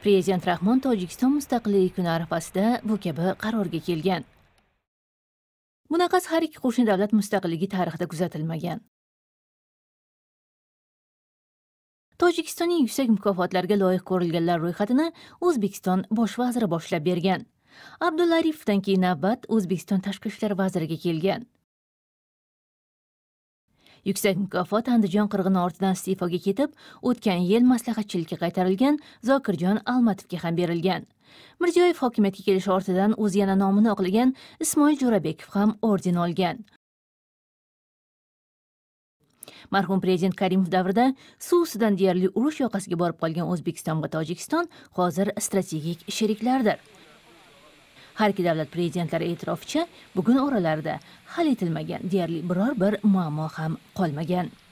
Prezident Rahmon Tojikiston mustaqilligi kuni arafasida bu kabi qarorga kelgan. Bunaqasi har ikki qo'shni davlat mustaqilligi tarixida kuzatilmagan. Tojikistonning yuksak mukofotlarga loyiq ko'rilganlar ro'yxatini O'zbekiston bosh vaziri boshlab bergan. Abdulla Aripovdan keyin navbat O'zbekiston tashqi ishlar vaziriga kelgan. Yuksak mukofot Andijon qirg'ini ortidan iste'foga ketib, o'tgan yil maslahatchilikka qaytarilgan Zokirjon Almatovga ham berilgan. Mirziyoyev hokimiyatga kelish ortidan o'zi yana nomini oqlagan Ismoil Jo'rabekov ham orden olgan. Marhum prezident Karimov davrida suv ustidan deyarli urush yoqasiga borib qolgan O'zbekiston va Tojikiston hozir strategik sheriklardir. Har ikki davlat prezidentlari e'tiroficha, bugun oralarida hal etilmagan deyarli biror bir muammo ham qolmagan.